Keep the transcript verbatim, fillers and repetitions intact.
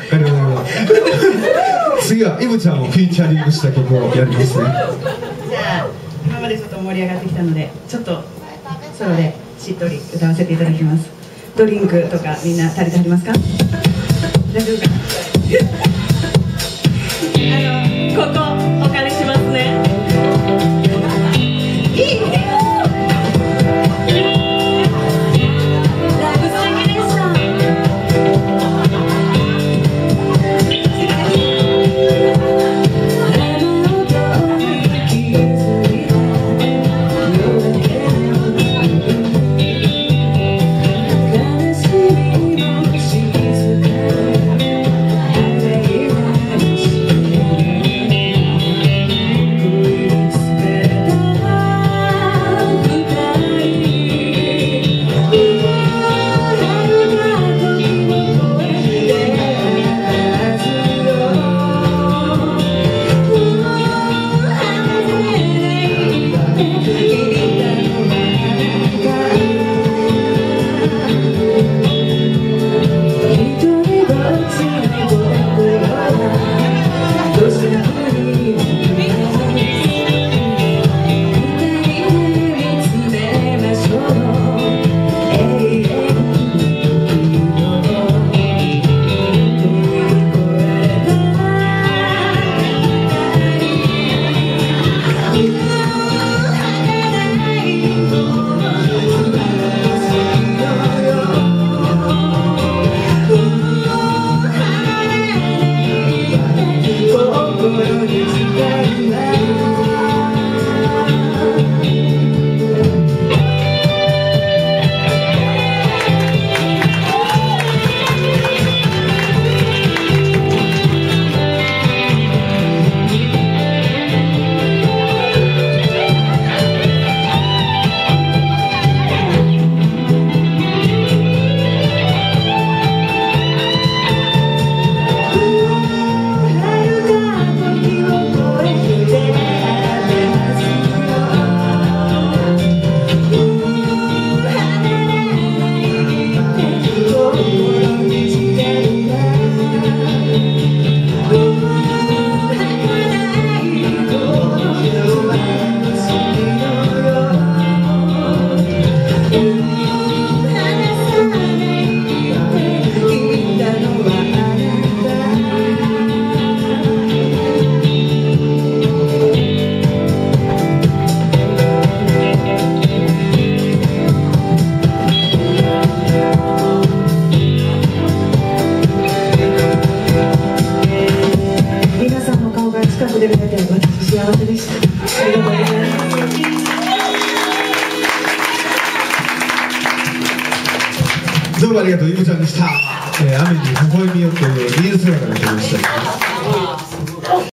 ありがとうございます。次はイブちゃんをフィーチャリングした曲をやりますね。 じゃあ今までちょっと盛り上がってきたので、ちょっとソロでしっとり歌わせていただきます。ドリンクとかみんな足りてありますか？大丈夫かな？あのここお借りしますね。いいね。で見れて私幸せでした。ありがとうございます。 どうもありがとう、イブちゃんでした。えー、雨に微笑みよというリール姿の曲でした。